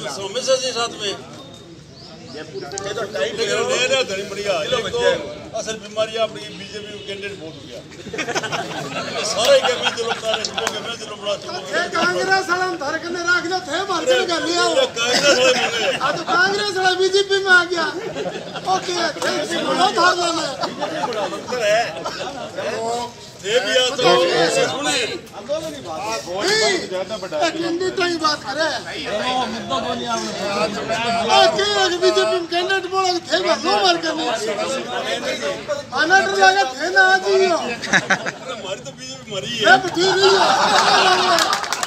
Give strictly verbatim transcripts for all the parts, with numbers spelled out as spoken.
हमेशा जी साथ में ये तो टाइम ले ले ले धनी बढ़िया ये तो असल बीमारी अपनी बीजेपी कैंडिडेट बहुत हो गया सारे के बीच लोग सारे के बीच लोग बड़ा थे कांग्रेस वाला धर के रख दो थे मार के कर लिया कांग्रेस वाले मिले आ तो कांग्रेस वाला बीजेपी में आ गया ओके थे बड़ा धार लेना मंत्र है ये भी आ तो सुनी आंदोलन की बात बहुत ज्यादा बड़ा है हिंदी तो ही बात करे मुद्दा बोलिए आपने ओके बीजेपी में कैंडिडेट बोला थे नो मार करने अनट लगा थे ना आज ही हमारी तो बीजेपी मरी है अब ठीक है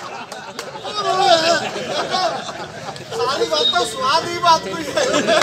सारी बात तो स्वाद ही बात कोई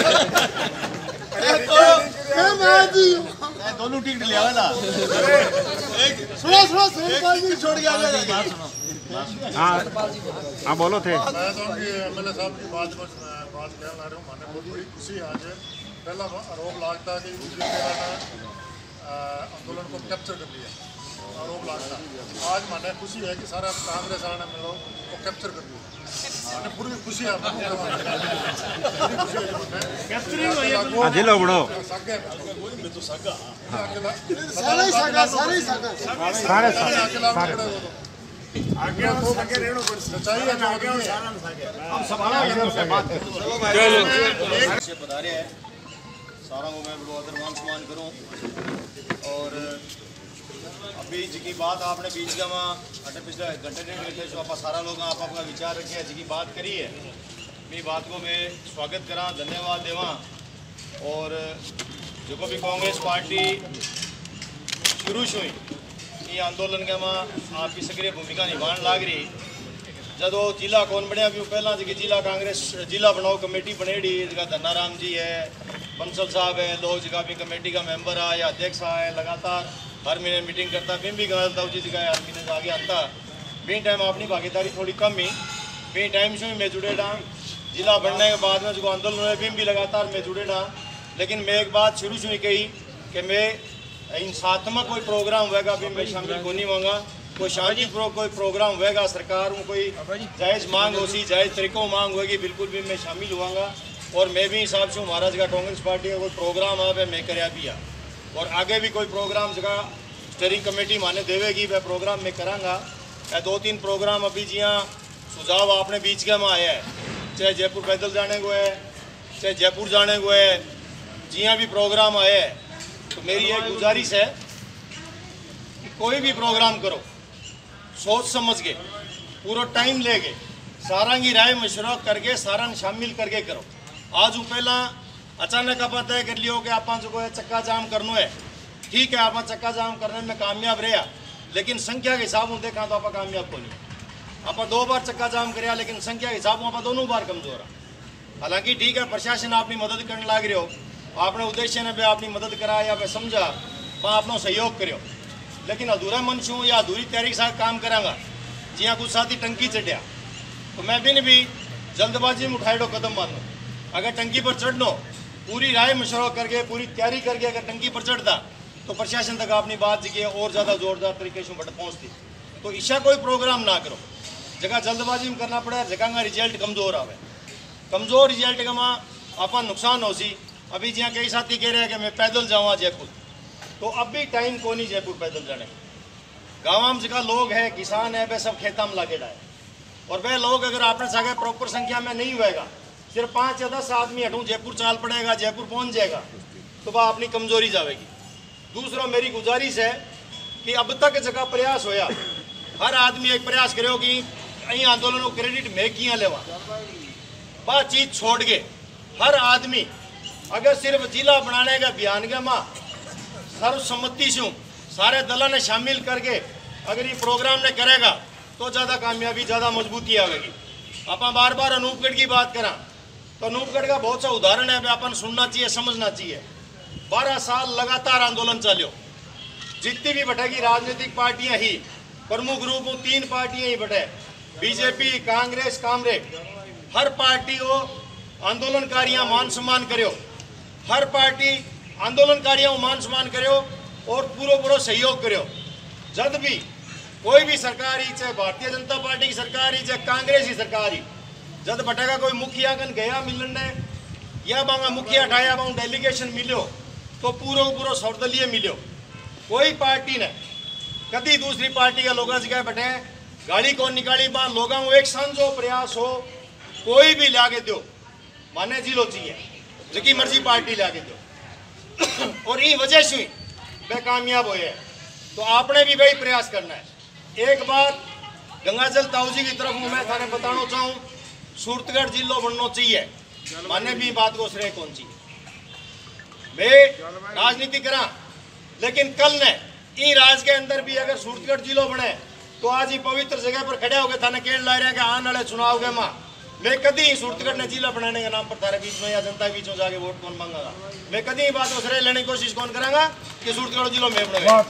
है तो मैं आज ही दोनों टिकट ले आवे ना सुनो सुनो सेनपाल जी छोड़ के आ जाएगा बात सुनो हाँ हाँ बोलो थे मैं तो एमएलए साहब की बात को बात कहना रहा हूँ मैंने बहुत बड़ी खुशी आज पहला आरोप लगता है कि बीजेपी ने आंदोलन को कैप्चर कर लिया आरोप लगता आज मैंने खुशी है कि सारा कांग्रेस वाले ने मिलो वो कैप्चर कर लिया मैंने पूरी खुशी है जिलो बड़ो मैं तो सागा सारे ही सागा सारे ही सागा सारे आगे तो आगे रहना पड़ सच्चाई है आगे सारा सागे हम सवाल से बात चलो से पधारे है सारा को मैं बड़ो आदर मान करूं और अभी जी बात आपने बीच का वहाँ अटे पिछले घंटे डेढ़ घंटे जो आप सारा लोग आप आपका विचार रखे जी बात करी है मेरी बात को मैं स्वागत करा धन्यवाद देवा और जो भी कांग्रेस पार्टी शुरू हुई ये आंदोलन के वहाँ आपकी सक्रिय भूमिका निभाने लाग रही जब वो जिला कौन बनया भी पहला जी जिला कांग्रेस जिला बनाओ कमेटी बनेड़ी जगह धन्नाराम जी है बंसल साहब है लोग जगह भी कमेटी का मेंबर है या अध्यक्ष है लगातार हर महीने मीटिंग करता फिर भी गलता उसी जगह हर महीने आगे आता भी टाइम अपनी भागीदारी थोड़ी कम ही भी टाइम से मैं जुड़े रहा जिला बनने के बाद में जो आंदोलन हुए फिर भी लगातार मैं जुड़े रहा लेकिन मैं एक बात शुरू से ही कही कि मैं हिंसात्मक कोई प्रोग्राम होगा भी मैं शामिल को नहीं होगा कोई शांति प्रो कोई प्रोग्राम होगा सरकार में कोई जायज़ मांग होगी जायज़ तरीक़ों मांग होगी बिल्कुल भी मैं शामिल हुआगा और मैं भी हिसाब से महाराज का कांग्रेस पार्टी का कोई प्रोग्राम आ मैं कराया भी आ और आगे भी कोई प्रोग्राम जगह स्टेयरिंग कमेटी माने देवेगी वह प्रोग्राम मैं कराँगा या दो तीन प्रोग्राम अभी जियाँ सुझाव आपने बीच के में आया है चाहे जयपुर पैदल जाने को है चाहे जयपुर जाने को है जियाँ भी प्रोग्राम आया है तो मेरी ये गुजारिश है कि कोई भी प्रोग्राम करो सोच समझ के पूरा टाइम लेके सारा की राय मशवरा करके सारा शामिल करके करो आज वो पहला अचानक आप तय कर लियो कि आप जो है चक्का जाम करना है ठीक है आप चक्का जाम करने में कामयाब रहा लेकिन संख्या के हिसाब में देखा तो आप कामयाब को नहीं आप दो बार चक्का जाम कराया लेकिन संख्या के हिसाब में आप दोनों बार कमजोर है हालांकि ठीक है प्रशासन अपनी मदद करने लग रहे हो आपने उद्देश्य ने भी अपनी मदद करा या फिर समझा वहाँ अपना सहयोग करो लेकिन अधूरा मन छूँ या अधूरी तैयारी के साथ काम करांगा जिया कुछ साथी टंकी चढ़िया तो मैं भी नहीं भी जल्दबाजी में उठाए कदम मानो अगर टंकी पर चढ़नो पूरी राय मशवरा करके पूरी तैयारी करके अगर टंकी पर चढ़ता तो प्रशासन तक अपनी बात जी और ज़्यादा जोरदार तरीके से बट पहुँचती तो ईशा कोई प्रोग्राम ना करो जगह जल्दबाजी में करना पड़ा जगह का रिजल्ट कमज़ोर आवे कमज़ोर रिजल्ट का माँ आपा नुकसान हो सी अभी जहाँ कई साथी कह रहे हैं कि मैं पैदल जाऊँ जयपुर तो अब भी टाइम को नहीं जयपुर पैदल जाने गाँव में जगह लोग हैं किसान है वह सब खेता में लागे डाए और वह लोग अगर आपने चाहे प्रॉपर संख्या में नहीं होएगा सिर्फ पाँच या दस आदमी हटूँ जयपुर चाल पड़ेगा जयपुर पहुँच जाएगा तो वह अपनी कमजोरी जाएगी दूसरा मेरी गुजारिश है कि अब तक जगह प्रयास होया हर आदमी एक प्रयास करो कि यही आंदोलन को क्रेडिट मैं किया लेवा बात चीज छोड़ के हर आदमी अगर सिर्फ जिला बनाने का अभियान के माँ सर्वसम्मति से सारे दलों ने शामिल करके अगर ये प्रोग्राम ने करेगा तो ज़्यादा कामयाबी ज़्यादा मजबूती आएगी आप बार बार अनूपगढ़ की बात करा तो अनूपगढ़ का बहुत सा उदाहरण है अपन सुनना चाहिए समझना चाहिए बारह साल लगातार आंदोलन चलो जितनी भी बटेगी राजनीतिक पार्टियां ही प्रमुख रूप तीन पार्टियां ही बटे बीजेपी कांग्रेस कामरेड हर पार्टी को आंदोलनकारियों मान सम्मान करो हर पार्टी आंदोलनकारियों को मान सम्मान करो और पूरा पूरा सहयोग करो जब भी कोई भी सरकार ही चाहे भारतीय जनता पार्टी की सरकार ही चाहे कांग्रेस की सरकार ही जब बटेगा कोई मुखिया कन गया मिलने या बांगा मुखिया ठाया बांग डेलीगेशन मिलो तो पूरो पूरो सर्वदलीय मिलो। कोई पार्टी ने कभी दूसरी पार्टी का लोगों से कहे बटे गाड़ी कौन निकाली बा लोगों को एक संजो प्रयास हो कोई भी लाके दो माने जिलो चाहिए जिकी मर्जी पार्टी लाके दो और ये वजह से वे कामयाब हुए। तो आपने भी वही प्रयास करना है। एक बात गंगाजल ताऊजी की तरफ मैं थाने बताना चाहूँ, सूरतगढ़ जिलो बनना चाहिए माने भी बात को श्रेय कौन चाहिए। मैं राजनीति करा लेकिन कल ने ई राज के अंदर भी अगर सूरतगढ़ जिलो बने तो आज ही पवित्र जगह पर खड़े हो गए थाने केड़ ला रहे हैं कि आने वाले चुनाव के माँ मैं कभी सूरतगढ़ ने जिला बनाने के नाम पर थारे बीच में या जनता के बीच में जाके वोट कौन मांगा। मैं कभी ही बात को श्रेय लेने की कोशिश कौन करांगा कि सूरतगढ़ जिलो में बनेगा।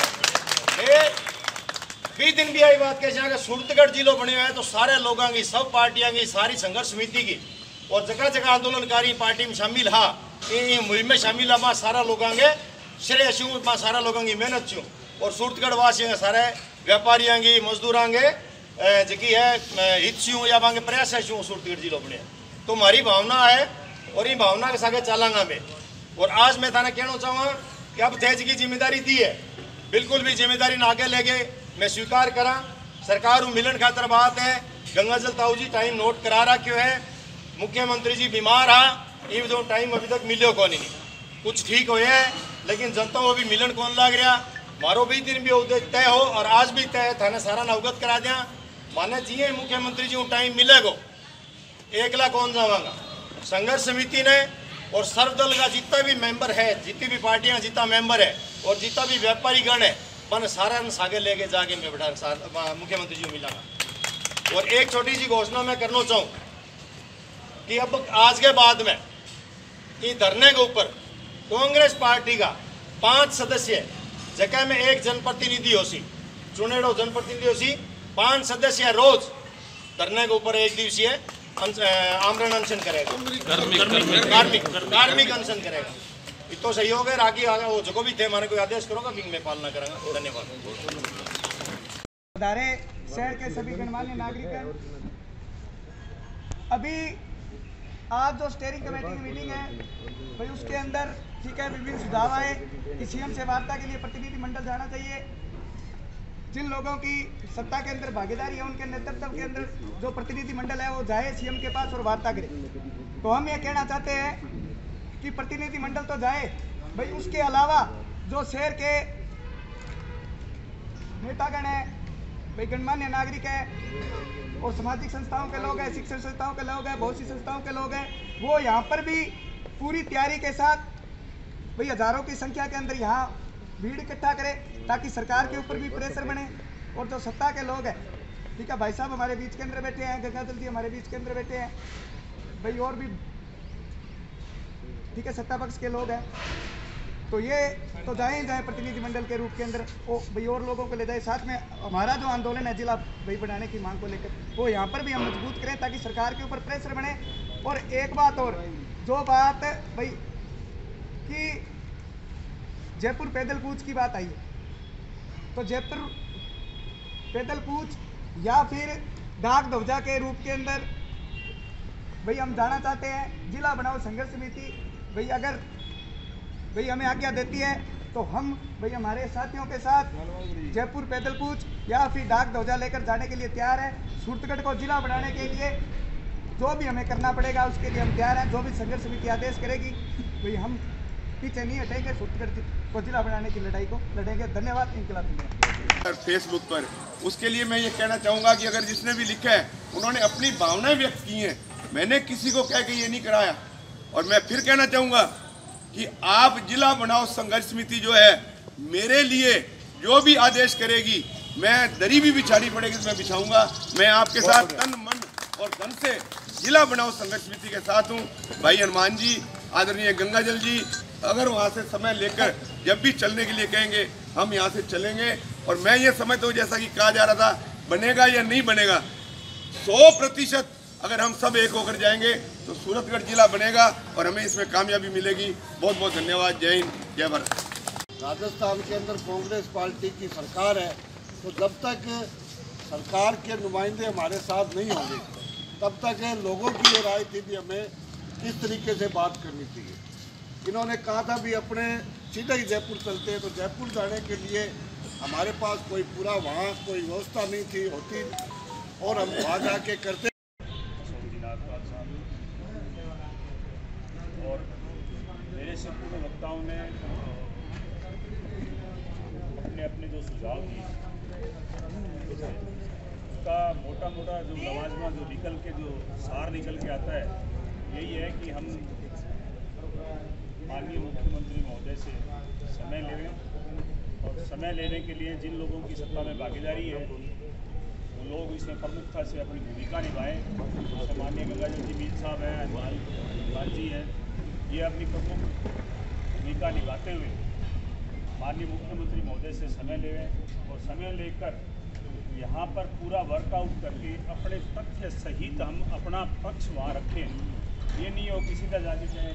बीस दिन भी आई बात कैसे अगर सूरतगढ़ जिलो बने हुए हैं तो सारे लोगों की सब पार्टियां की सारी संघर्ष समिति की और जगह जगह आंदोलनकारी पार्टी में शामिल हा मुहिम में शामिल हा सारा लोगों के श्रेय छूँ माँ सारा लोगों की मेहनत छूँ और सूरतगढ़ वासियों के सारे व्यापारियों की मजदूरों के जकी है हित छूँ या बांगे प्रयास है छूँ सूरतगढ़ जिलो बने। तो हमारी भावना है और ये भावना के साथ चलांगा मैं। और आज मैं थाने कहना चाहूँगा कि अब तेज की जिम्मेदारी दी है बिल्कुल भी जिम्मेदारी ना आगे लेके मैं स्वीकार करा। सरकार मिलन खातर बात है गंगाजल ताऊ जी टाइम नोट करा रखो है मुख्यमंत्री जी बीमार हा ये जो टाइम अभी तक मिलो कौन नहीं कुछ ठीक हो है लेकिन जनता को भी मिलन कौन लग रहा मारो भी दिन भी तय हो और आज भी तय थाने सारा अवगत करा दिया माने जिये मुख्यमंत्री जी टाइम मिलेगो एकला कौन जावांगा। संघर्ष समिति ने और सर्वदल का जितना भी मेंबर है जितनी भी पार्टियां जितना मेंबर है और जितना भी व्यापारी गण है मन सारा सागे लेके जाके मैं बैठा मुख्यमंत्री जी मिलांगा। और एक छोटी सी घोषणा मैं करना चाहूँ कि अब आज के बाद में ये धरने के ऊपर कांग्रेस पार्टी का पांच सदस्य जगह में एक जनप्रतिनिधि हो सी चुनेड़ो जनप्रतिनिधि हो सी पांच सदस्य रोज धरने के ऊपर एक दिवसीय आमरण अनशन करेगा कार्मिक कार्मिक अनशन करेगा। इतो सहयोग है रागी आगे वो जो भी थे हमारे कोई आदेश करोगा कि मैं पालना करूंगा। धन्यवाद। धारे शहर के सभी गणमान्य नागरिक हैं। अभी आज जो स्टेयरिंग कमेटी की मीटिंग है भाई उसके अंदर ठीक है विभिन्न सुझाव आए कि सीएम से वार्ता के लिए प्रतिनिधि मंडल जाना चाहिए। जिन लोगों की सत्ता के अंदर भागीदारी है उनके नेतृत्व के अंदर जो प्रतिनिधि मंडल है वो जाए सीएम के पास और वार्ता करे। तो हम ये कहना चाहते हैं कि प्रतिनिधि मंडल तो जाए भाई उसके अलावा जो शहर के नेतागण है भाई गणमान्य नागरिक है और सामाजिक संस्थाओं के लोग हैं शिक्षण संस्थाओं के लोग हैं बहुत सी संस्थाओं के लोग हैं वो यहाँ पर भी पूरी तैयारी के साथ भाई हजारों की संख्या के अंदर यहाँ भीड़ इकट्ठा करें ताकि सरकार के ऊपर भी प्रेशर बने। और जो सत्ता के लोग हैं ठीक है भाई साहब हमारे बीच के अंदर बैठे हैं गंगाजल जी हमारे बीच के अंदर बैठे हैं भाई और भी ठीक है सत्ता पक्ष के लोग हैं तो ये तो जाए ही जाए प्रतिनिधि मंडल के रूप के अंदर वो भाई और लोगों को ले जाए। साथ में हमारा जो आंदोलन है जिला भाई बढ़ाने की मांग को लेकर वो यहाँ पर भी हम मजबूत करें ताकि सरकार के ऊपर प्रेशर बने। और एक बात और जो बात भाई कि जयपुर पैदल कूच की बात आई है तो जयपुर पैदल कूच या फिर डाक ध्वजा के रूप के अंदर भाई हम जाना चाहते हैं। जिला बनाओ संघर्ष समिति भाई अगर भाई हमें आज्ञा देती है तो हम भाई हमारे साथियों के साथ जयपुर पैदल कूच या फिर डाक ध्वजा लेकर जाने के लिए तैयार है। सूरतगढ़ को जिला बनाने के लिए जो भी हमें करना पड़ेगा उसके लिए हम तैयार हैं। जो भी संघर्ष समिति आदेश करेगी भाई हम पीछे नहीं हटेंगे। सूरतगढ़ को जिला बनाने की लड़ाई को लड़ेंगे। धन्यवाद। इनकलाब जिंदाबाद। फेसबुक पर उसके लिए मैं ये कहना चाहूँगा कि अगर जिसने भी लिखा है उन्होंने अपनी भावनाएं व्यक्त की हैं, मैंने किसी को कह के ये नहीं कराया। और मैं फिर कहना चाहूँगा कि आप जिला बनाओ संघर्ष समिति जो है मेरे लिए जो भी आदेश करेगी मैं दरी भी बिछानी पड़ेगी तो मैं बिछाऊंगा। मैं आपके साथ तन मन और धन से जिला बनाओ संघर्ष समिति के साथ हूँ। भाई हनुमान जी आदरणीय गंगाजल जी अगर वहाँ से समय लेकर जब भी चलने के लिए कहेंगे हम यहाँ से चलेंगे। और मैं ये समझता हूँ जैसा कि कहा जा रहा था बनेगा या नहीं बनेगा, सौ प्रतिशत अगर हम सब एक होकर जाएंगे तो सूरतगढ़ जिला बनेगा और हमें इसमें कामयाबी मिलेगी। बहुत बहुत धन्यवाद। जय हिंद जय भारत। राजस्थान के अंदर कांग्रेस पार्टी की सरकार है तो जब तक सरकार के नुमाइंदे हमारे साथ नहीं होंगे तब तक लोगों की ये राय थी भी हमें किस तरीके से बात करनी चाहिए। इन्होंने कहा था भी अपने सीधे ही जयपुर चलते हैं, तो जयपुर जाने के लिए हमारे पास कोई पूरा वहाँ कोई व्यवस्था नहीं थी होती और हम वहाँ जाके करते। और मेरे से पूर्व वक्ताओं ने अपने अपने जो सुझाव दिए उसका मोटा मोटा जो लवाजमा जो निकल के जो सार निकल के आता है यही है कि हम माननीय मुख्यमंत्री महोदय से समय लें और समय लेने के लिए जिन लोगों की सत्ता में भागीदारी है वो लोग इसमें प्रमुखता से अपनी भूमिका निभाएं। जैसे माननीय गंगाजल जी मीर साहब हैं, लाल जी हैं, ये अपनी प्रमुख भूमिका निभाते हुए माननीय मुख्यमंत्री महोदय से समय लें और समय लेकर यहाँ पर पूरा वर्कआउट करके अपने तथ्य सहित हम अपना पक्ष वहाँ रखें। ये नहीं हो किसी का जाके चाहे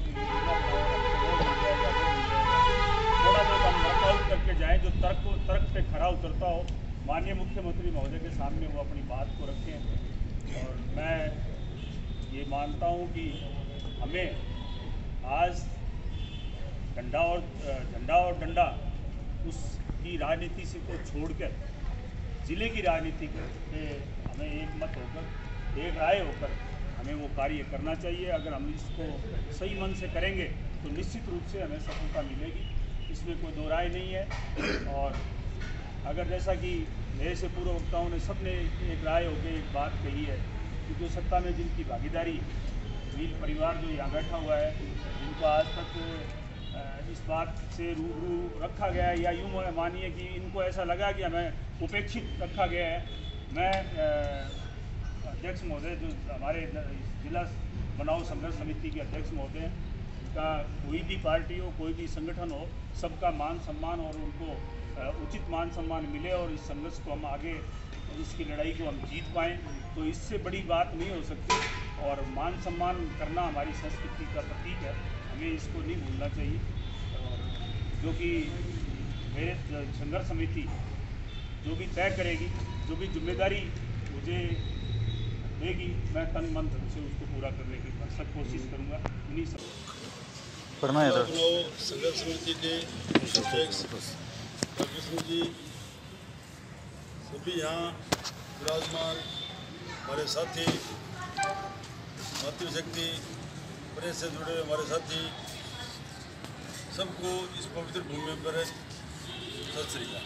थोड़ा बहुत हम वर्कआउट करके जाएँ जो तर्क तर्क पे खरा उतरता हो, माननीय मुख्यमंत्री महोदय के सामने वो अपनी बात को रखें। और मैं ये मानता हूँ कि हमें आज डंडा और झंडा और डंडा उसकी राजनीति से को छोड़कर ज़िले की राजनीति पे हमें एक मत होकर एक राय होकर हमें वो कार्य करना चाहिए। अगर हम इसको सही मन से करेंगे तो निश्चित रूप से हमें सफलता मिलेगी, इसमें कोई दो राय नहीं है। और अगर जैसा कि मेरे से पूर्व वक्ताओं ने सबने एक राय होकर एक बात कही है कि जो सत्ता में जिनकी भागीदारी मील परिवार जो यहाँ बैठा हुआ है, जिनको आज तक इस बात से रूबरू रखा गया है या यूँ मानिए कि इनको ऐसा लगा कि हमें उपेक्षित रखा गया है। मैं अध्यक्ष महोदय जो हमारे जिला बनाओ संघर्ष समिति के अध्यक्ष महोदय का कोई भी पार्टी हो कोई भी संगठन हो सबका मान सम्मान और उनको उचित मान सम्मान मिले और इस संघर्ष को हम आगे इसकी लड़ाई को हम जीत पाएँ, तो इससे बड़ी बात नहीं हो सकती। और मान सम्मान करना हमारी संस्कृति का प्रतीक है, हमें इसको नहीं भूलना चाहिए। और जो कि मेरे संघर्ष समिति जो भी तय करेगी, जो भी जिम्मेदारी मुझे देगी, मैं तन मन धन से उसको पूरा करने की भरसक कोशिश करूँगा। उन्हीं सब संघर्ष समिति के अध्यक्ष कृष्ण जी, सभी यहाँ विराजमान हमारे साथी, मातृशक्ति प्रेस से जुड़े हमारे साथी, सबको इस पवित्र भूमि पर सत श्री अकाल।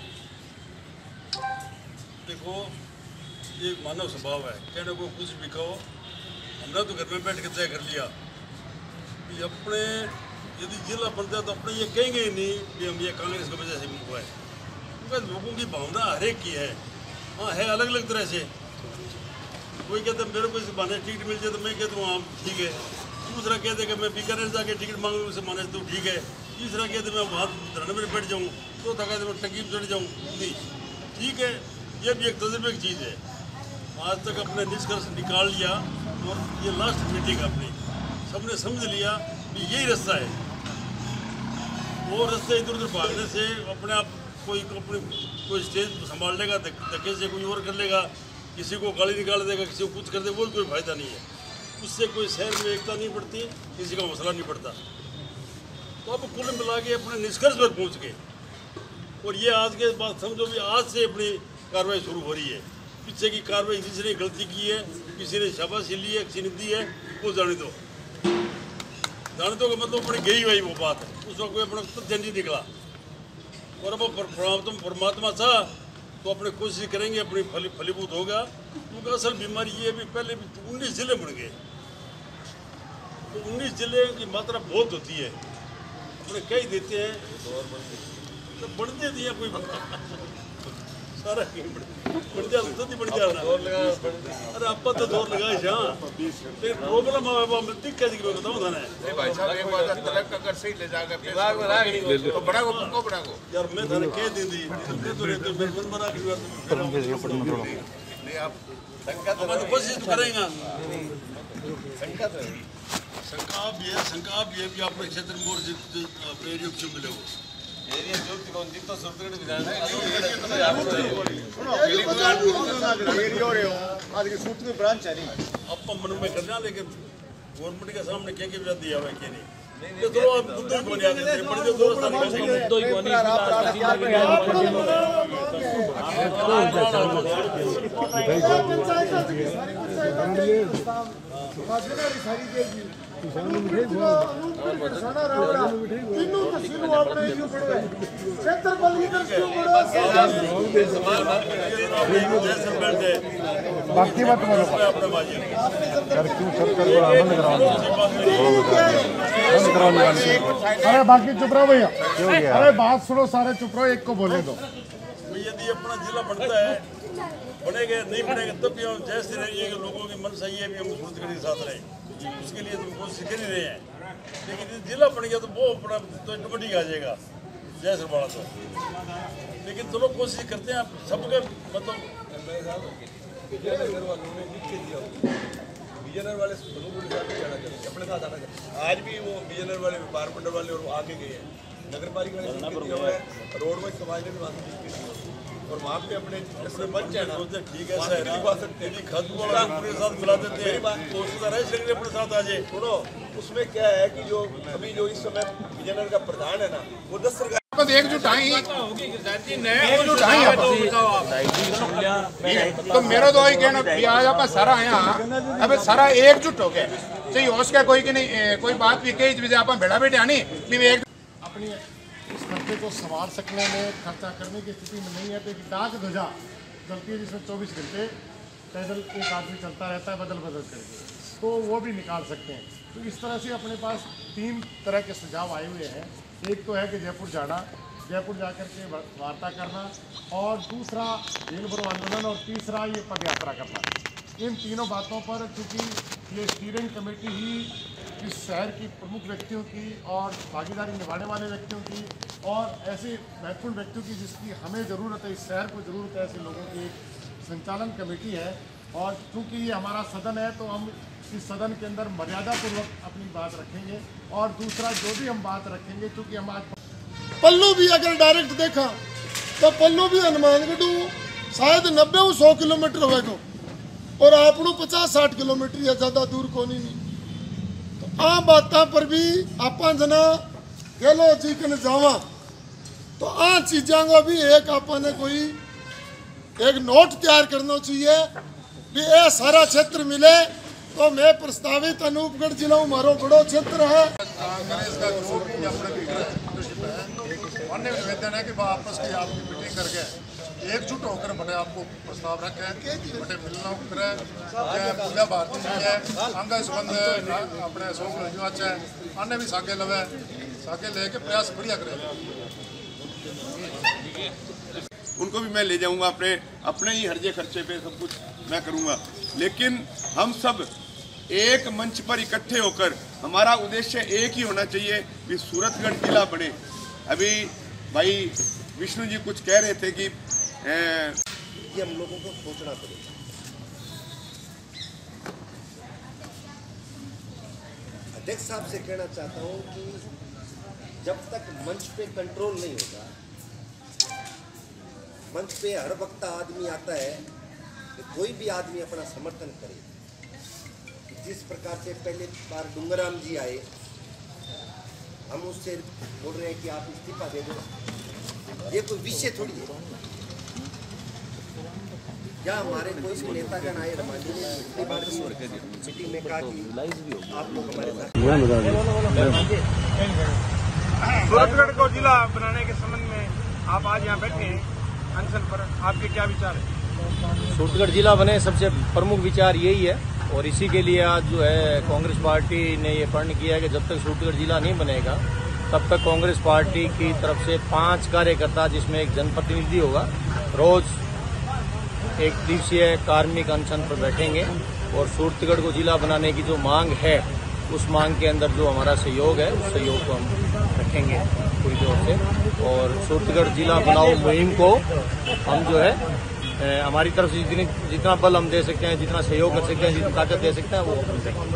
देखो, ये मानव स्वभाव है, कहने को कुछ भी कहो। हमने तो घर में बैठ के तय कर लिया कि अपने यदि जिला बनता है तो अपने ये कहेंगे ही नहीं कि हम ये कांग्रेस की वजह से मुझको है, क्योंकि लोगों की भावना हर एक की है। हाँ है अलग अलग तरह से, कोई कहता है मेरे को इस बहाने टिकट मिल जाए तो मैं कहता हूँ हाँ ठीक है, दूसरा कहते कि मैं बीकानेर जाके टिकट मांग लूँ उसे माने तो ठीक है, तीसरा कहते मैं वहाँ धरने में बैठ जाऊँ, चौथा कहते मैं टंकी में चढ़ जाऊँ। नहीं ठीक है, ये भी एक तजुर्बे की चीज़ है। आज तक अपने निष्कर्ष निकाल लिया और ये लास्ट मीटिंग अपनी सबने समझ लिया कि यही रास्ता है। वो रास्ते इधर उधर भागने से अपने आप कोई अपनी कोई स्टेज संभाल लेगा, धक्के से कोई और कर लेगा, किसी को गाली निकाल देगा, किसी को कुछ कर देगा, वो कोई फायदा नहीं है। उससे कोई शहर में एकता नहीं पड़ती, किसी का मसला नहीं पड़ता। तो अब कुल मिला के अपने निष्कर्ष पर पहुँच गए और ये आज के बाद समझो भी आज से अपनी कार्रवाई शुरू हो रही है। पीछे की कार्रवाई जिसने गलती की है, किसी ने शाबाशी ली है, किसी ने दी है, वो जाने दो। जाने दो का मतलब अपनी गई हुई वो बात है, उसका कोई अपना तथ्य नहीं निकला। और अब परमात्मा परमात्मा चाह तो अपने कोशिश करेंगे, अपनी फली फलीभूत होगा। क्योंकि असल बीमारी ये भी पहले भी उन्नीस जिले बन गए, तो उन्नीस जिले की मात्रा बहुत होती है, अपने कई देते हैं तो बढ़ देती है कोई सारा बढ़ जा तो बढ़ जाना। अरे आप तो जोर लगाए जहाँ प्रॉब्लम मृत्यु कैसे की बताऊँ था ना भाई साहब एक बात तलक अगर सही ले जाकर तो बड़ा को पक्को बड़ा को यार मैं थाने कह दी थी तो रहते मेरे मन बना के नहीं आप अपन कोशिश करेंगे। शंका भी है, शंका भी है कि अपने क्षेत्र में और अपने एरिया को मिले हो एरिया जो कौन जी तो सुरत विधान है। आज की सूट में ब्रांच है नहीं अब मन में करना, लेकिन गवर्नमेंट के सामने क्या क्या दिया हुआ है क्या नहीं, ये तो आप मुद्दों को नहीं आते थे, बड़े जो दोस्त मुद्दों ही को नहीं बाकी बात बोलो सर, क्यों सर कर बंद कराओ बंद कराओ निकाल। अरे बाकी चुप रहो भैया, क्यों गया? अरे बात सुनो, सारे चुप रहो, एक को बोले दो। यदि अपना जिला बनता है, बनेगा नहीं बनेगा तब भी हम जैसे रहिए कि लोगों की मन सही है भी हम सूरतगढ़ के साथ रहें, उसके लिए तो कोशिश कर ही रहे हैं। लेकिन जिला बन गया तो वो अपना तो ऑटोमेटिक आ जाएगा जैसे बड़ा तो, लेकिन चलो कोशिश करते हैं सबके मतलब बीजेनर वाले अपने साथ आना चाहिए। आज भी वो बीजेनर वाले व्यापार मंडल वाले और वो आके गए हैं, नगर पालिका ने रोड में समाज ने भी वहाँ और वहाँ पे अपने अपने बच्चे हैं ना, ठीक है सर, यदि खत्म वाला पूरे साथ मिला देते हैं तो उसका रह सकते अपने साथ आ जाए। सुनो, उसमें क्या है कि जो अभी जो इस समय बीजेनर का प्रधान है ना, वो दस सरकार एकजुट आई एकजुट आई तो मेरा तो वही कहना भी आज आप सारा यहाँ अब सारा एकजुट हो गए, चाहिए हो सके कोई की नहीं कोई बात भी कही वजह आप बेड़ा बेटे आनी एक अपनी इस खर्चे को संभाल सकने में, खर्चा करने की स्थिति में नहीं है। तो डाक ध्वजा चलती है जिसमें चौबीस घंटे पैदल एक आदमी चलता रहता है बदल बदल करके, तो वो भी निकाल सकते हैं। तो इस तरह से अपने पास तीन तरह के सुझाव आए हुए हैं। एक तो है कि जयपुर जाना, जयपुर जाकर के वार्ता करना, और दूसरा रेल भरो आंदोलन, और तीसरा ये पद यात्रा करना। इन तीनों बातों पर चूँकि ये स्टीयरिंग कमेटी ही इस शहर की प्रमुख व्यक्तियों की और भागीदारी निभाने वाले व्यक्तियों की और ऐसे महत्वपूर्ण व्यक्तियों की जिसकी हमें ज़रूरत है, इस शहर को ज़रूरत है, ऐसे लोगों की संचालन कमेटी है। और चूँकि ये हमारा सदन है तो हम इस सदन के अंदर मर्यादापूर्वक अपनी बात रखेंगे। और दूसरा जो भी हम बात रखेंगे, चूँकि हम आज पल्लू भी अगर डायरेक्ट देखा तो पल्लू भी हनुमानगढ़ शायद नब्बे सौ किलोमीटर होगा और आपनू पचास साठ किलोमीटर या ज़्यादा दूर को नहीं। तो आ बातों पर भी आप जना गलो जी कन जावा तो आ चीज़ों को भी एक आपने कोई एक नोट तैयार करना चाहिए भी ये सारा क्षेत्र मिले। तो मैं प्रस्तावित अनूपगढ़ जिला मारो बड़ो क्षेत्र है, मान्य निवेदन है कि आपस की आपकी मीटिंग करके एकजुट होकर बड़े आपको प्रस्ताव रखे बड़े मिलना करे पूजा भारती जी है अंग संबंध अपने अशोक रजवाच है अन्य भी सागे लवे सागे लेके प्रयास बढ़िया करे। उनको भी मैं ले जाऊंगा अपने अपने ही हर्जे खर्चे पे सब कुछ मैं करूंगा, लेकिन हम सब एक मंच पर इकट्ठे होकर हमारा उद्देश्य एक ही होना चाहिए कि सूरतगढ़ जिला बने। अभी भाई विष्णु जी कुछ कह रहे थे कि ए, ये हम लोगों को सोचना पड़ेगा। अध्यक्ष साहब से कहना चाहता हूँ कि जब तक मंच पे कंट्रोल नहीं होगा, मंच पे हर वक्त आदमी आता है कि कोई भी आदमी अपना समर्थन करे। जिस प्रकार से पहले बार डूंगराम जी आए, हम उससे बोल रहे हैं कि आप इस्तीफा दे दो, ये कोई विषय थोड़ी है। या हमारे कोई भी नेतागण आए, रमानी ने पिछली बार मीटिंग में कहा कि आप लोग हमारे साथ। सूरतगढ़ को जिला बनाने के संबंध में आप आज यहाँ बैठे हैं अनशन पर, आपके क्या विचार है? सूरतगढ़ जिला बने सबसे प्रमुख विचार यही है, और इसी के लिए आज जो है कांग्रेस पार्टी ने ये प्रण किया है कि जब तक सूरतगढ़ जिला नहीं बनेगा तब तक कांग्रेस पार्टी की तरफ से पांच कार्यकर्ता जिसमें एक जनप्रतिनिधि होगा रोज एक दिवसीय कार्मिक अनशन पर बैठेंगे और सूरतगढ़ को जिला बनाने की जो मांग है उस मांग के अंदर जो हमारा सहयोग है उस सहयोग को हम रखेंगे पूरी तौर से। और सूरतगढ़ जिला बनाओ मुहिम को हम जो है हमारी तरफ से जितनी जितना बल हम दे सकते हैं, जितना सहयोग कर सकते हैं, जितनी ताकत दे सकते हैं वो हम देंगे।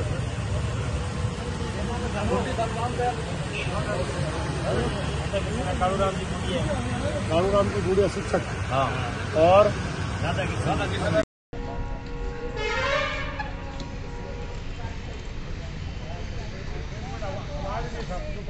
कालूराम जी कालूराम की गुड़िया शिक्षक हाँ और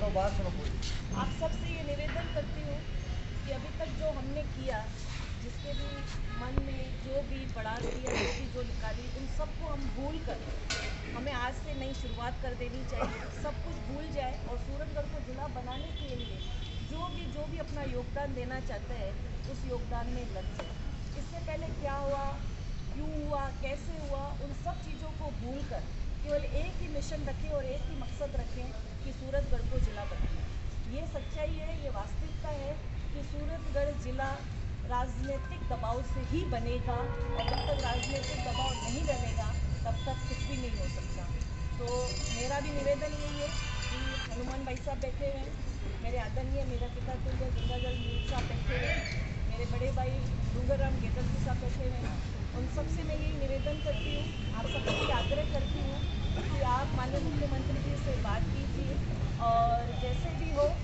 सुनो बात सुनो पूरी। आप सबसे ये निवेदन करती हूँ कि अभी तक जो हमने किया, जिसके भी मन में जो भी बढ़ा दिया, जो भी जो निकाली, उन सबको हम भूल कर हमें आज से नई शुरुआत कर देनी चाहिए। सब कुछ भूल जाए और सूरतगढ़ को जिला बनाने के लिए जो भी जो भी अपना योगदान देना चाहता है उस योगदान में लग जाए। इससे पहले क्या हुआ, क्यों हुआ, कैसे हुआ, उन सब चीज़ों को भूल कर केवल एक ही मिशन रखें और एक ही मकसद रखें कि सूरतगढ़ को जिला बनाना। ये सच्चाई है, ये वास्तविकता है कि सूरतगढ़ जिला राजनीतिक दबाव से ही बनेगा और जब तक राजनीतिक दबाव नहीं बनेगा तब तक कुछ भी नहीं हो सकता। तो मेरा भी निवेदन यही है कि हनुमान भाई साहब बैठे हुए हैं, मेरे आदरणीय मेरा पिता तुल्य गंगाजल मीर साहब बैठे हुए हैं, मेरे बड़े भाई डूंगरराम गेदलजी साहब बैठे हुए हैं। उन सबसे मैं यही निवेदन करती हूँ, आप सबसे आग्रह करती हूँ कि आप माननीय मुख्यमंत्री जी से बात कीजिए और जैसे भी हो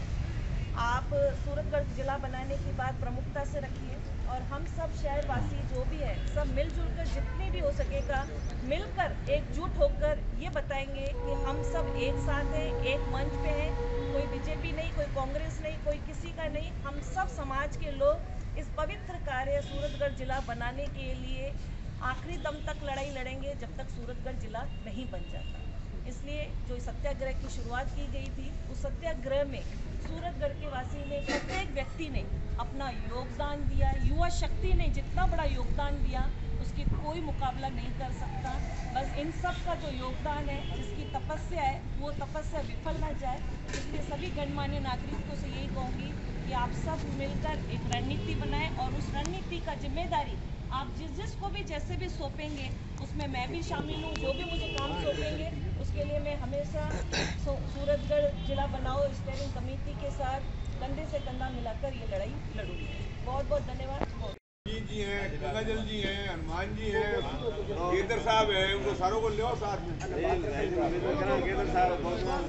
आप सूरतगढ़ जिला बनाने की बात प्रमुखता से रखिए और हम सब शहरवासी जो भी है सब मिलजुल कर जितनी भी हो सकेगा मिलकर एकजुट होकर ये बताएंगे कि हम सब एक साथ हैं, एक मंच पे हैं, कोई बीजेपी नहीं, कोई कांग्रेस नहीं, कोई किसी का नहीं, हम सब समाज के लोग इस पवित्र कार्य सूरतगढ़ जिला बनाने के लिए आखिरी दम तक लड़ाई लड़ेंगे जब तक सूरतगढ़ जिला नहीं बन जाता। इसलिए जो सत्याग्रह की शुरुआत की गई थी उस सत्याग्रह में सूरतगढ़ के वासी ने, प्रत्येक व्यक्ति ने अपना योगदान दिया। युवा शक्ति ने जितना बड़ा योगदान दिया उसकी कोई मुकाबला नहीं कर सकता। बस इन सब का जो योगदान है, जिसकी तपस्या है, वो तपस्या विफल ना जाए। इसलिए सभी गणमान्य नागरिकों से यही कहूँगी कि आप सब मिलकर एक रणनीति बनाएं और उस रणनीति का जिम्मेदारी आप जिस जिसको भी जैसे भी सौंपेंगे उसमें मैं भी शामिल हूँ। जो भी मुझे काम सौंपेंगे उसके लिए मैं हमेशा सूरतगढ़ जिला बनाओ स्टीयरिंग कमेटी के साथ कंधे से कंधा मिलाकर ये लड़ाई लड़ूंगी। बहुत बहुत धन्यवाद। जी जी हैं, गंगाजल जी हैं, हनुमान जी हैं, गेदर साहब हैं, उनको सारों को ले साथ में। गेदर साहब,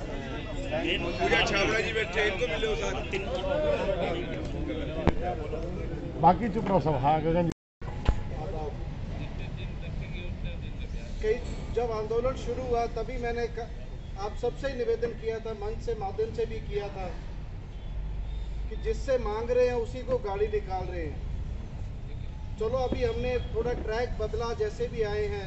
पूजा छाबड़ा जी बैठे, इनको भी ले साथ में। बाकी चुप रहो सब। हाँ गगन कई जब आंदोलन शुरू हुआ तभी मैंने आप सबसे ही निवेदन किया था, मंच से माध्यम से भी किया था कि जिससे मांग रहे हैं उसी को गाड़ी निकाल रहे हैं। चलो अभी हमने थोड़ा ट्रैक बदला, जैसे भी आए हैं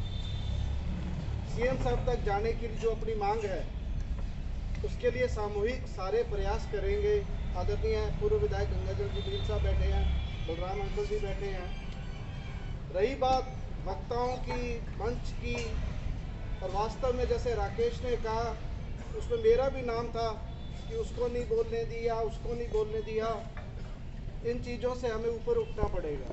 सीएम साहब तक जाने की जो अपनी मांग है उसके लिए सामूहिक सारे प्रयास करेंगे। आदरणीय पूर्व विधायक गंगाजल जी मीर साहब बैठे हैं, बलराम अंकल जी बैठे हैं। रही बात वक्ताओं की, मंच की, और वास्तव में जैसे राकेश ने कहा उसमें मेरा भी नाम था कि उसको नहीं बोलने दिया, उसको नहीं बोलने दिया। इन चीज़ों से हमें ऊपर उठना पड़ेगा।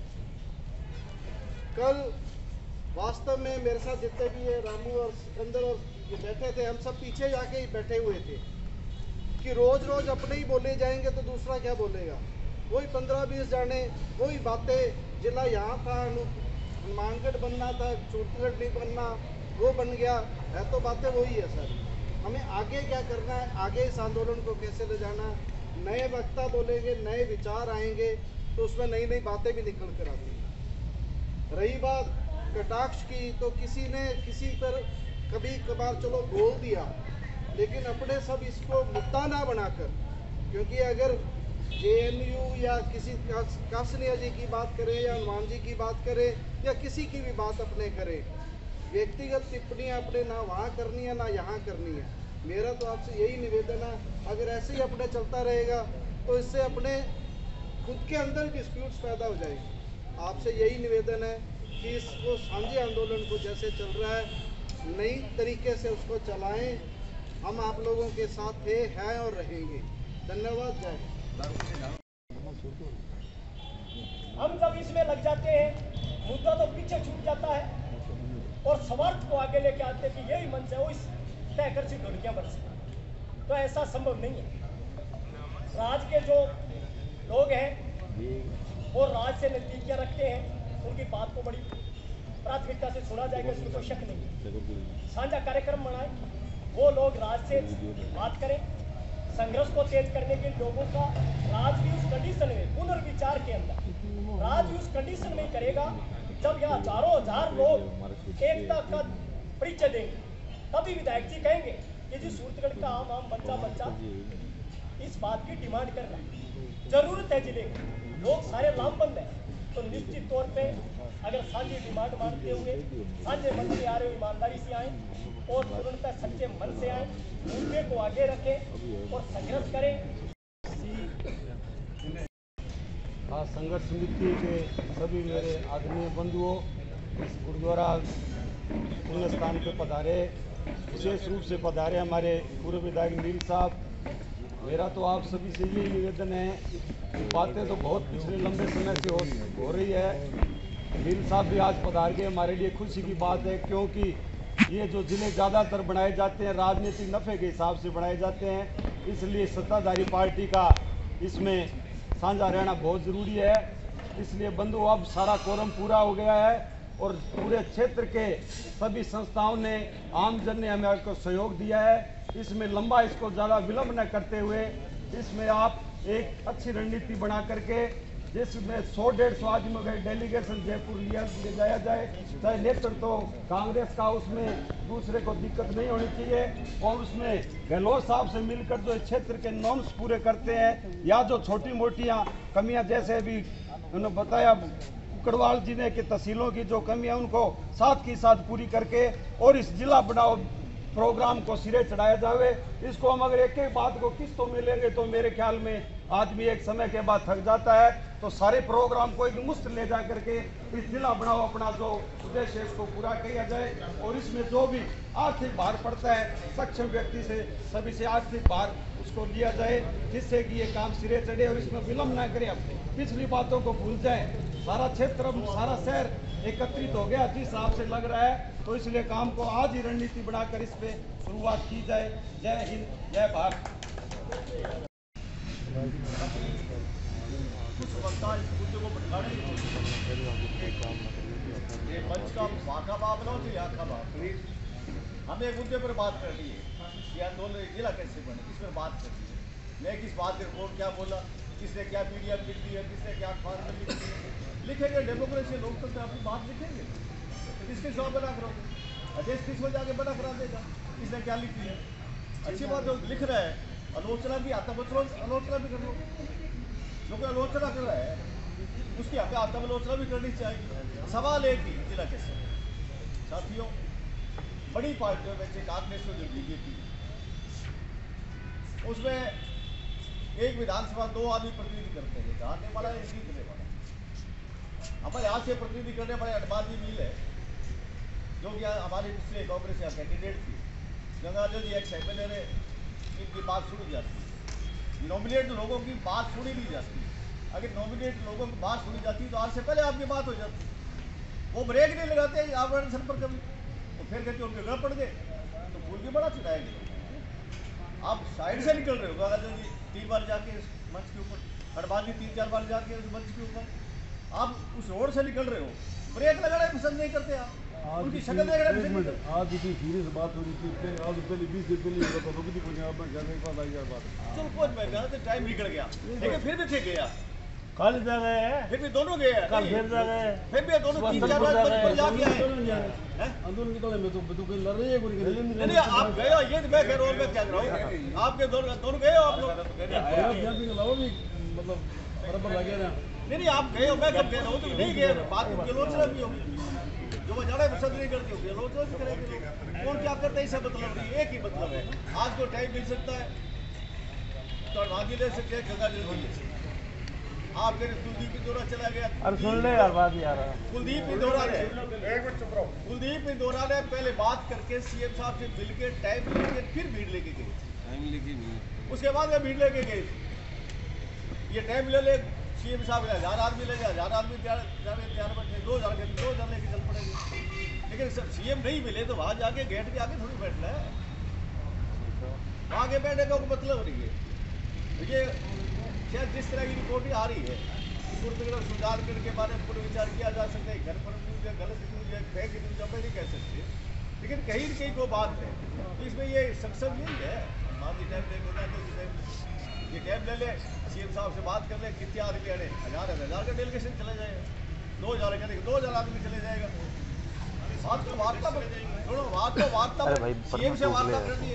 कल वास्तव में मेरे साथ जितने भी है रामू और सिकंदर और ये बैठे थे, हम सब पीछे जाके ही बैठे हुए थे कि रोज रोज अपने ही बोले जाएंगे तो दूसरा क्या बोलेगा। वही पंद्रह बीस जाने, वही बातें। जिला यहाँ था, हनुमानगढ़ बनना था, सूरतगढ़ नहीं बनना, वो बन गया है, तो बातें वही है सर। हमें आगे क्या करना है, आगे इस आंदोलन को कैसे ले जाना है। नए वक्ता बोलेंगे, नए विचार आएंगे तो उसमें नई नई बातें भी निकल कर आती हैं। रही बात कटाक्ष की, तो किसी ने किसी पर कभी कभार चलो बोल दिया, लेकिन अपने सब इसको मुद्दा ना बनाकर, क्योंकि अगर जेएनयू या किसी कासनिया जी की बात करें या हनुमान जी की बात करें या किसी की भी बात अपने करें, व्यक्तिगत टिप्पणियां अपने ना वहाँ करनी है ना यहाँ करनी है। मेरा तो आपसे यही निवेदन है, अगर ऐसे ही अपने चलता रहेगा तो इससे अपने खुद के अंदर डिस्प्यूट्स पैदा हो जाएंगे। आपसे यही निवेदन है कि इसको साझे आंदोलन को जैसे चल रहा है नई तरीके से उसको चलाएं। हम आप लोगों के साथ थे, हैं और रहेंगे। धन्यवाद। जय हम जब इसमें लग जाते हैं मुद्दा तो पीछे छूट जाता है और स्वार्थ को आगे लेके आते हैं कि यही मंच है, वो इस तय कर सी ढुड़कियां बरसे। तो ऐसा संभव नहीं है। राज के जो लोग हैं वो राज से नजदीकियां रखते हैं, उनकी बात को बड़ी प्राथमिकता से सुना जाएगा, इसमें कोई शक नहीं। साझा कार्यक्रम बनाए, वो लोग राज से बात करें, संघर्ष को तेज करने के लोगों का राज भी उस कंडीशन में, पुनर्विचार के अंदर राज भी उस कंडीशन में करेगा जब यहाँ हजारों हजार लोग एकता का परिचय देंगे, तभी विधायक जी कहेंगे ये जो सूरतगढ़ का आम आम बच्चा बच्चा इस बात की डिमांड कर रहा है, जरूरत है जिले की, लोग सारे लामबंद है, तो निश्चित तौर पे अगर साझी डिमांड मानते हुए साझे मन से आ रहे हो ईमानदारी से आए और पूर्णतः सच्चे मन से आए, मुद्दे को आगे रखें और संघर्ष करें। आज संघर्ष समिति के सभी मेरे आदरणीय बंधुओं इस गुरुद्वारा पुण्य स्थान पे पधारे, विशेष रूप से पधारे हमारे पूर्व विधायक नील साहब। मेरा तो आप सभी से यही निवेदन है, बातें तो बहुत पिछले लंबे समय से हो, हो रही है। नील साहब भी आज पधार के हमारे लिए खुशी की बात है, क्योंकि ये जो ज़िले ज़्यादातर बनाए जाते हैं राजनीतिक नफ़े के हिसाब से बनाए जाते हैं, इसलिए सत्ताधारी पार्टी का इसमें साझा रहना बहुत ज़रूरी है। इसलिए बंधु अब सारा कोरम पूरा हो गया है और पूरे क्षेत्र के सभी संस्थाओं ने, आमजन ने हमें आपको सहयोग दिया है। इसमें लंबा इसको ज़्यादा विलंब न करते हुए इसमें आप एक अच्छी रणनीति बना करके जिसमें सौ डेढ़ सौ आदमियों का डेलीगेशन जयपुर लिया ले जाया जाए, चाहे नेतृत्व तो कांग्रेस का, उसमें दूसरे को दिक्कत नहीं होनी चाहिए। और उसमें गहलोत साहब से मिलकर जो क्षेत्र के नॉर्म्स पूरे करते हैं या जो छोटी मोटियाँ कमियाँ, जैसे अभी उन्होंने बताया कुकड़वाल जिले के तहसीलों की जो कमियाँ, उनको साथ की साथ पूरी करके और इस जिला बनाओ प्रोग्राम को सिरे चढ़ाया जाए। इसको हम अगर एक एक बात को किस्तों में लेंगे तो मेरे ख्याल में आदमी एक समय के बाद थक जाता है, तो सारे प्रोग्राम को एक मुश्त ले जा करके इस जिला बनाओ अपना जो उद्देश्य है इसको पूरा किया जाए। और इसमें जो भी आर्थिक भार पड़ता है सक्षम व्यक्ति से सभी से आर्थिक भार उसको लिया जाए, जिससे कि ये काम सिरे चढ़े और इसमें विलम्ब ना करें, पिछली बातों को भूल जाए। सारा क्षेत्र सारा शहर एकत्रित हो गया जिस हिसाब से लग रहा है, तो इसलिए काम को आज ही रणनीति बनाकर इस पे शुरुआत की जाए। जय हिंद, जय भारत। ये मंच का वाका मामला हो या खबा, हमें एक मुद्दे पर बात करनी है कि आंदोलन जिला कैसे बने, इस पर बात करनी है। मैं किस बात के रिपोर्ट क्या बोला, किसने क्या मीडिया में लिख दी है, किसने क्या अखबार में लिख दी है, लिखेंगे। डेमोक्रेसी लोकतंत्र अपनी बात लिखेंगे, तो किसके जवाब बना करोगे? अदेश किस वजह जाके बना करा देगा, किसने क्या लिखी है। अच्छी बात जो लिख रहा है, आलोचना भी आत्मालोचना आलोचना भी कर लो, जो कोई आलोचना कर रहा है उसकी हमें आत्मालोचना भी करनी चाहिए। सवाल एक ही, जिला कैसे साथियों, बड़ी पार्टियों में से कांग्रेस में जो बीजेपी, उसमें एक विधानसभा दो आदमी प्रतिनिधि करते हैं, आने वाला है जीतने वाला। हमारे यहाँ से प्रतिनिधि करने वाले हनुमान जी मिल है, जो कि हमारे पिछले कांग्रेस यहाँ कैंडिडेट थी, Gangajal ji ex M L A, इनकी बात सुनी जाती है। नॉमिनेट लोगों की बात सुनी नहीं जाती। अगर नॉमिनेट लोगों की बात सुनी जाती तो आज से पहले आपकी बात हो जाती। वो ब्रेक नहीं लगाते आप सर पर कभी, तो फिर कहते उनके घर पड़ गए तो फूल भी बड़ा चढ़ाएंगे। आप साइड से निकल रहे हो, गंगाजल जी तीन बार जाके इस मंच के ऊपर, हनुमान जी तीन चार बार जाके उस मंच के ऊपर, आप उस रोड से निकल रहे हो, ब्रेक लगाना पसंद नहीं करते आप, उनकी शक्ल देख रहे हैं। आज इतनी सीरियस बात हो रही थी, आज पहले बीस दिन पहले हुआ था, रुक दी कोई आप मैं जाने के बाद आई यार बात। चल पहुंच मैं गया तो टाइम निकल गया, लेकिन फिर भी थे गया, कल जा गए हैं, फिर भी दोनों गए हैं, कल फिर जा गए, फिर भी दोनों तीन चार बार पर जाके आए। आंदोलन निकले में तो तो कोई लड़ रही है कोई नहीं नहीं, आप गए हो, ये मैं कह रहा हूँ, मैं क्या कर रहा हूँ, आपके दोनों दोनों गए हो आप लोग, मतलब बराबर लगे ना। नहीं नहीं, आप गए हो, मैं कब कह रहा हूँ तो नहीं गए, बात की आलोचना भी होगी, जो वो ज़्यादा पसंद नहीं करती होगी, आलोचना भी करेंगे। कौन क्या करता है इससे मतलब नहीं, एक ही मतलब है, आज को टाइम मिल सकता है तो आगे ले सकते हैं, गंगा जी ले सकते। आप फिर कुलदीप इंदौरा चला गया, अरे सुन ले यार बात यार, कुलदीप इंदौरा ने कुलदीप इंदौरा ने पहले बात करके सीएम साहब से मिल के टाइम लेके फिर भीड़ लेके गए, टाइम लेके नहीं, उसके बाद में भीड़ लेके गए। ये टाइम ले ले सीएम साहब ने हजार आदमी ले गया, हजार आदमी तैयार बैठे, दो हजार के दो हजार लेके चल पड़ेंगे। लेकिन सर सीएम नहीं मिले तो वहां जाके गेट के आगे थोड़ी बैठना है, वहां आगे बैठने का मतलब नहीं है। ये शायद जिस तरह की रिपोर्टिंग आ रही है, सूरतगढ़ सुजानगढ़ के बारे में पूरा विचार किया जा सकता है, घर पर न्यूज है, गलत न्यूज है, फेक न्यूज है, नहीं कह सकते, लेकिन कहीं न कहीं को बात है तो इसमें ये सक्षम नहीं है। मान ली टाइम लेके ये टाइम ले ले, सीएम साहब से बात कर ले, कितने आदमी आने, हजार हजार का डेलीगेशन चला जाएगा, दो हजार का दो हजार आदमी चले जाएगा। बात तो वार्ता पर छोड़ो, बात तो वार्ता सीएम से वार्ता करनी है,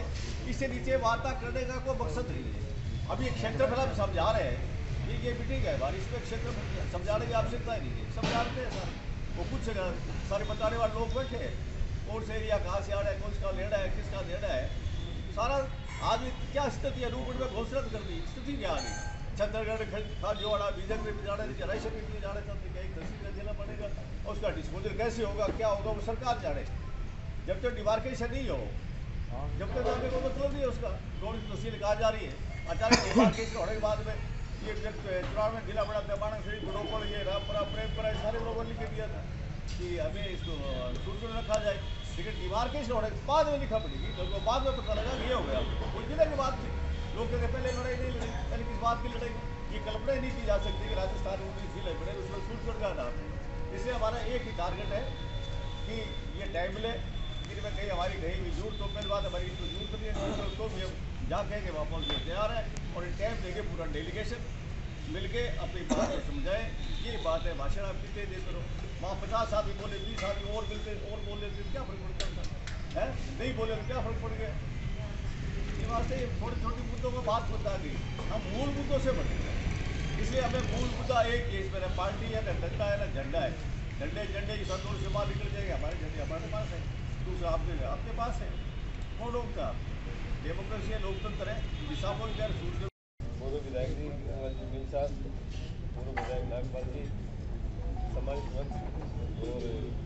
इससे नीचे वार्ता करने का कोई मकसद नहीं है। अभी एक क्षेत्रफल हम समझा रहे हैं, ये ये मीटिंग है हमारी, इसमें क्षेत्रफल समझाने की आवश्यकता ही नहीं है, सब जानते हैं सर। वो कुछ सारे बताने वाले लोग बैठे हैं, कौन से एरिया कहाँ से आ रहा है, कौन सा लेना है, किसका देना है, सारा आज क्या स्थिति है। रूपगढ़ में घोषणा कर दी, स्थिति क्या आ गई, छत्तीसगढ़ खाजोड़ा बीजक में जाने रायशन में लिए जाने तब कहीं तहसील में देना पड़ेगा, और उसका डिस्पोजल कैसे होगा, क्या होगा, वो सरकार जाने। जब तक डिमार्केशन नहीं हो, जब तक आगे को मतलब नहीं है उसका, कौन सी तहसील कहा जा रही है, अचानक डिमार्केशन होने के बाद में ये चुनाव में जिला बड़ा दबाना से गुड़ोपड़ ये रामपुरा प्रेमपुरा सारे लोगों ने लिख दिया था कि हमें इसको सूरजगढ़ रखा जाए, लेकिन डिमार्केशन होने के बाद में लिखा पड़ेगी, तो बाद में पता लगा ये हो गया। कुछ जिले की बात थी, लोग कहते पहले लड़ाई नहीं लड़ी, पहले किस बात की लड़ाई, ये कल्पना ही नहीं की जा सकती कि राजस्थान में उन्नीस जिले बड़े उसमें सूरजगढ़ का नाम है। इसलिए हमारा एक ही टारगेट है कि ये टाइम मिले, इनमें कहीं हमारी कहीं भी जरूरत तो पहली बात हमारी इसको जरूरत नहीं है, तो भी हम जाके के वापस ये तैयार है, और ये टाइम देंगे पूरा डेलीगेशन मिलके अपनी बात को समझाएं। ये बात है, भाषण आप कितने देते रहो, वहाँ पचास आदमी बोले, बीस आदमी और मिलते और बोल लेते, क्या फर्क पड़ता है, नहीं बोले तो क्या फर्क पड़ गया। ये वास्ते छोटी छोटी मुद्दों को बात बता गई, हम मूल मुद्दों से बढ़े, इसलिए हमें मूल मुद्दा एक ही, इसमें न पार्टी है, न डंडा है, न झंडा है। झंडे झंडे की संतोष से बाहर निकल जाएंगे, हमारे झंडे हमारे पास है, दूसरा आपके आपके पास है। कौन रोकता, डेमोक्रेसी है, लोकतंत्र है, दिशा बोल कर सूर्य पूर्व विधायक जी मिल साहब, पूर्व विधायक नागपाल जी, समाज मंच और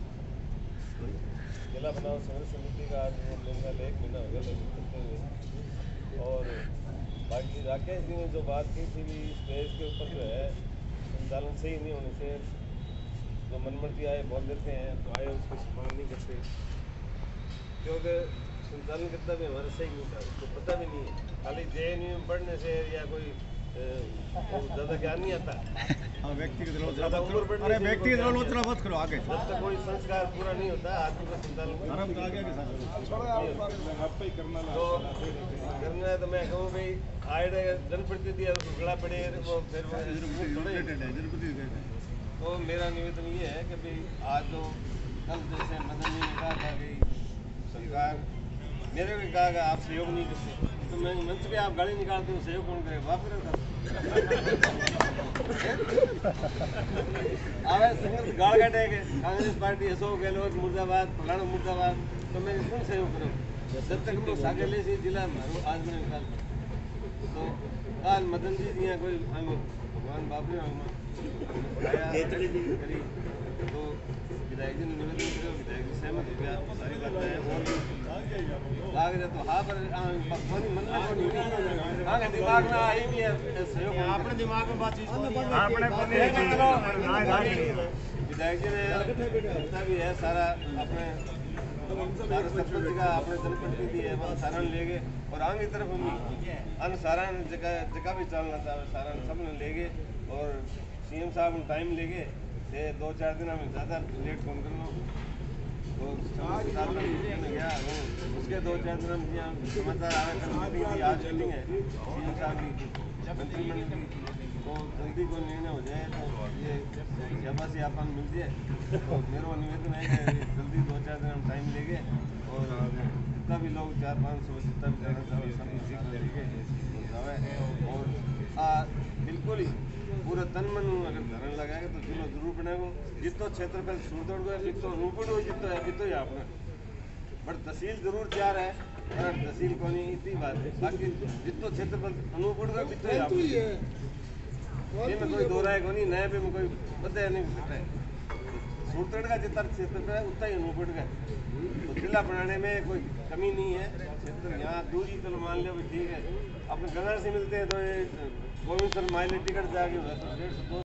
जिला बनाव संघर्ष समिति का आज मेरे ख्याल एक महीना हो गया लगभग करते हुए, और बाकी राकेश जी ने जो बात की थी भी स्टेज के ऊपर जो है संचालन सही नहीं होने से जो मनमर्जी आए बोल देते हैं, तो आए उसको सम्मान नहीं करते, क्योंकि संचालन कितना भी हमारा सही नहीं था, उसको पता भी नहीं है। खाली जे एन यू में पढ़ने से या कोई ज़्यादा ज्ञान नहीं आता, व्यक्तिगत ज़्यादा उम्र बढ़ने से व्यक्तिगत रोल मत करो आगे, जब तक कोई संस्कार पूरा नहीं होता आदमी का संचालन तो करना है। तो मैं कहूँ भाई आए जनप्रतिनिधि गड़ा पड़े वो फिर तो मेरा निवेदन ये है कि भाई आज तो कल जैसे मदन जी ने कहा था कि सरकार मेरे को कहा आप सहयोग नहीं करते, तो मैं मंच पे आप गाड़ी निकालते हो, सहयोग कौन करेगा, बाप करेगा। आवे संघर्ष गाड़ काटे के कांग्रेस पार्टी अशोक गहलोत मुर्दाबाद फलाना मुर्दाबाद, तो मैं क्यों सहयोग करूँ, जब तक लोग सागले से जिला आज मैंने निकाल तो आज मदन जी दिया कोई भगवान बाप ने करी, तो विधायक जी ने निवेदन किया, विधायक जी सहमत हो गया, सारी बातें लाग रहे तो हाँ पर मन में हाँ दिमाग में आई भी है सहयोग, अपने दिमाग में बातचीत विधायक जी ने जितना भी है सारा अपने सारे सरपंच का अपने जनप्रतिनिधि है वो सारण ले गए, और आगे तरफ हम अन्य सारण जगह जगह भी चलना चाहे सारण सब ने ले गए, और सीएम साहब ने टाइम ले गए थे दो चार दिन हमें ज़्यादा लेट कौन करना, तो गया उसके दो चार दिन हम यहाँ समाचार आ रहे थे, आज मीटिंग है सीएम साहब की मंत्रिमंडल की, तो जल्दी कोई निर्णय हो जाए तो ये शाबाशी आपन मिल जाए। तो मेरा निवेदन है कि जल्दी दो चार दिन हम टाइम लेंगे, और जितना भी लोग चार पाँच सौ जितना भी जाना चाहे सब सीख लेंगे, और बिल्कुल ही पूरा तन मन अगर धरण लगाएगा तो जिलो जरूर बनेगा। जितो क्षेत्रफल सूरदौड़ गए जितो रूपड़ हो जितो है जितो ही आपने बट तहसील जरूर चार है, और तहसील को नहीं इतनी बात है, बाकी जितो क्षेत्रफल अनूपड़ गए जितो ही आपने ये में कोई दो राय को नहीं, नए पे में कोई बताया नहीं सकता है। सूरतगढ़ का जितना क्षेत्र है उतना ही अनूपड़ गए, तो जिला बनाने में कोई कमी नहीं है। क्षेत्र यहाँ दूरी तो मान लिया ठीक है, अपने गंगा से मिलते हैं तो ये गोविंद सर माइलेज टिकट जाके डेढ़ सौ